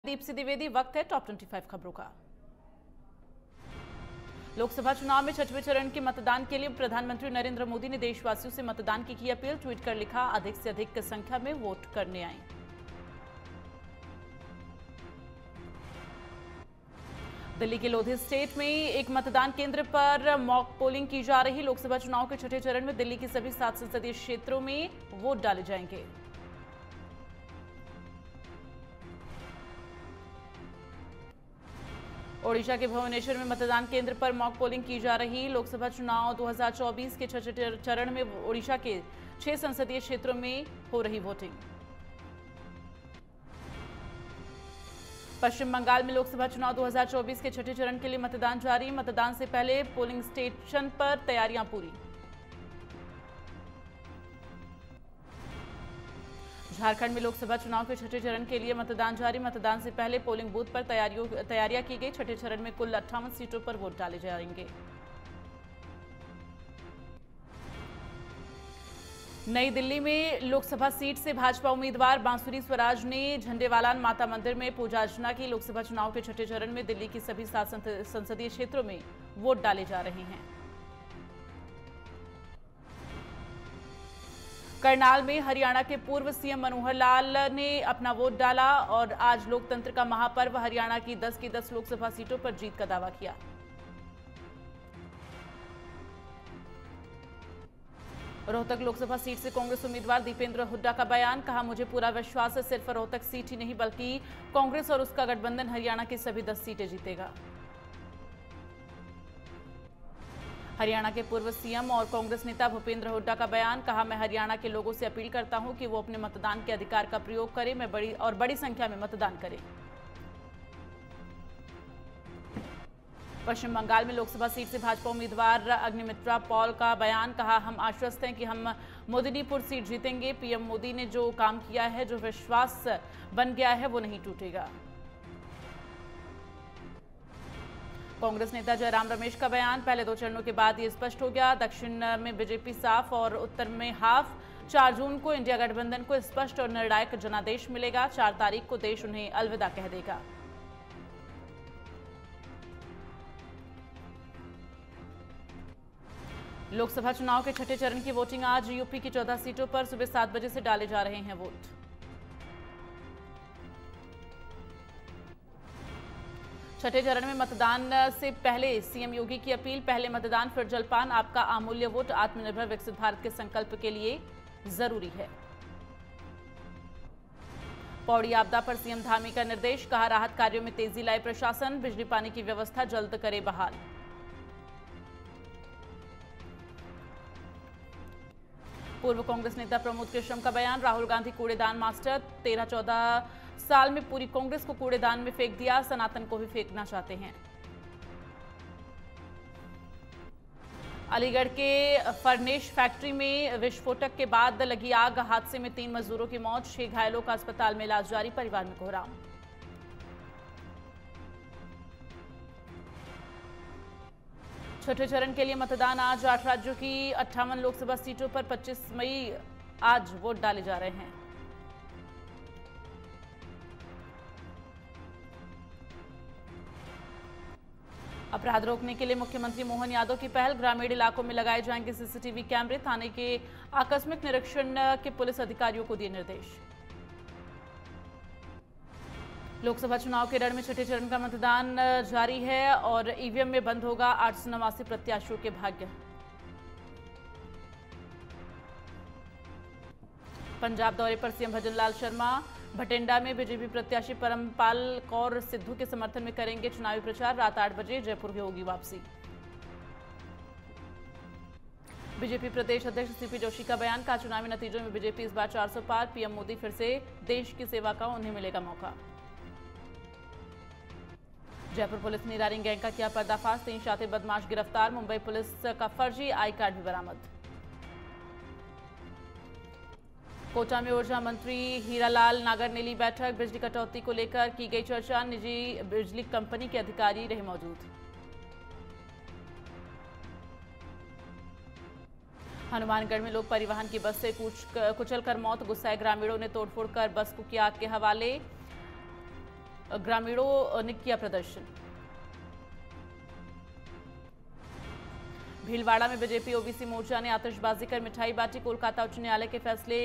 दीप्ति द्विवेदी। वक्त है टॉप 25 खबरों का। लोकसभा चुनाव में छठवें चरण के मतदान के लिए प्रधानमंत्री नरेंद्र मोदी ने देशवासियों से मतदान की अपील। ट्वीट कर लिखा, अधिक से अधिक संख्या में वोट करने आए। दिल्ली के लोधी स्टेट में एक मतदान केंद्र पर मॉक पोलिंग की जा रही। लोकसभा चुनाव के छठे चरण में दिल्ली के सभी 7 संसदीय क्षेत्रों में वोट डाले जाएंगे। ओडिशा के भुवनेश्वर में मतदान केंद्र पर मॉक पोलिंग की जा रही। लोकसभा चुनाव 2024 के छठे चरण में ओडिशा के 6 संसदीय क्षेत्रों में हो रही वोटिंग। पश्चिम बंगाल में लोकसभा चुनाव 2024 के छठे चरण के लिए मतदान जारी। मतदान से पहले पोलिंग स्टेशन पर तैयारियां पूरी। झारखंड में लोकसभा चुनाव के छठे चरण के लिए मतदान जारी। मतदान से पहले पोलिंग बूथ पर तैयारियां की गई। छठे चरण में कुल 58 सीटों पर वोट डाले जाएंगे। नई दिल्ली में लोकसभा सीट से भाजपा उम्मीदवार बांसुरी स्वराज ने झंडेवालान माता मंदिर में पूजा अर्चना की। लोकसभा चुनाव के छठे चरण में दिल्ली की सभी 7 संसदीय क्षेत्रों में वोट डाले जा रहे हैं। करनाल में हरियाणा के पूर्व सीएम मनोहर लाल ने अपना वोट डाला और आज लोकतंत्र का महापर्व हरियाणा की 10 की 10 लोकसभा सीटों पर जीत का दावा किया। रोहतक लोकसभा सीट से कांग्रेस उम्मीदवार दीपेंद्र हुड्डा का बयान। कहा, मुझे पूरा विश्वास है, सिर्फ रोहतक सीट ही नहीं बल्कि कांग्रेस और उसका गठबंधन हरियाणा की सभी 10 सीटें जीतेगा। हरियाणा के पूर्व सीएम और कांग्रेस नेता भूपेंद्र हुड्डा का बयान। कहा, मैं हरियाणा के लोगों से अपील करता हूं कि वो अपने मतदान के अधिकार का प्रयोग करें, मैं बड़ी संख्या में मतदान करें। पश्चिम बंगाल में लोकसभा सीट से भाजपा उम्मीदवार अग्निमित्रा पॉल का बयान। कहा, हम आश्वस्त हैं कि हम मोदिनीपुर सीट जीतेंगे। पीएम मोदी ने जो काम किया है, जो विश्वास बन गया है, वो नहीं टूटेगा। कांग्रेस नेता जयराम रमेश का बयान। पहले 2 चरणों के बाद ये स्पष्ट हो गया, दक्षिण में बीजेपी साफ और उत्तर में हाफ। 4 जून को इंडिया गठबंधन को स्पष्ट और निर्णायक जनादेश मिलेगा। 4 तारीख को देश उन्हें अलविदा कह देगा। लोकसभा चुनाव के छठे चरण की वोटिंग आज। यूपी की 14 सीटों पर सुबह 7 बजे से डाले जा रहे हैं वोट। छठे चरण में मतदान से पहले सीएम योगी की अपील। पहले मतदान फिर जलपान, आपका अमूल्य वोट आत्मनिर्भर विकसित भारत के संकल्प के लिए जरूरी है। पौड़ी आपदा पर सीएम धामी का निर्देश। कहा, राहत कार्यों में तेजी लाए प्रशासन, बिजली पानी की व्यवस्था जल्द करे बहाल। पूर्व कांग्रेस नेता प्रमोद कृष्णम का बयान। राहुल गांधी कूड़ेदान मास्टर, 13-14 साल में पूरी कांग्रेस को कूड़ेदान में फेंक दिया, सनातन को भी फेंकना चाहते हैं। अलीगढ़ के फर्नेश फैक्ट्री में विस्फोटक के बाद लगी आग। हादसे में 3 मजदूरों की मौत, 6 घायलों का अस्पताल में इलाज जारी। परिवार में कोहराम। छठे चरण के लिए मतदान आज। 8 राज्यों की 58 लोकसभा सीटों पर 25 मई आज वोट डाले जा रहे हैं। अपराध रोकने के लिए मुख्यमंत्री मोहन यादव की पहल। ग्रामीण इलाकों में लगाए जाएंगे सीसीटीवी कैमरे। थाने के आकस्मिक निरीक्षण के पुलिस अधिकारियों को दिए निर्देश। लोकसभा चुनाव के रण में छठे चरण का मतदान जारी है और ईवीएम में बंद होगा 889 प्रत्याशियों के भाग्य। पंजाब दौरे पर सीएम भजनलाल शर्मा। भटिंडा में बीजेपी प्रत्याशी परमपाल कौर सिद्धू के समर्थन में करेंगे चुनावी प्रचार। रात 8 बजे जयपुर की होगी वापसी। बीजेपी प्रदेश अध्यक्ष सीपी जोशी का बयान। का, चुनावी नतीजों में बीजेपी इस बार 400 पार। पीएम मोदी फिर से देश की सेवा का उन्हें मिलेगा मौका। जयपुर पुलिस ने नीलारिंग गैंग का किया पर्दाफाश। 3 शातिर बदमाश गिरफ्तार। मुंबई पुलिस का फर्जी आई कार्ड भी बरामद। कोटा में ऊर्जा मंत्री हीरालाल नागर ने ली बैठक। बिजली कटौती को लेकर की गई चर्चा। निजी बिजली कंपनी के अधिकारी रहे मौजूद। हनुमानगढ़ में लोक परिवहन की बस से कुचलकर मौत। गुस्साए ग्रामीणों ने तोड़फोड़ कर बस को किया आग के हवाले। ग्रामीणों ने किया प्रदर्शन। भीलवाड़ा में बीजेपी ओबीसी मोर्चा ने आतिशबाजी कर मिठाई बांटी। कोलकाता उच्च न्यायालय के फैसले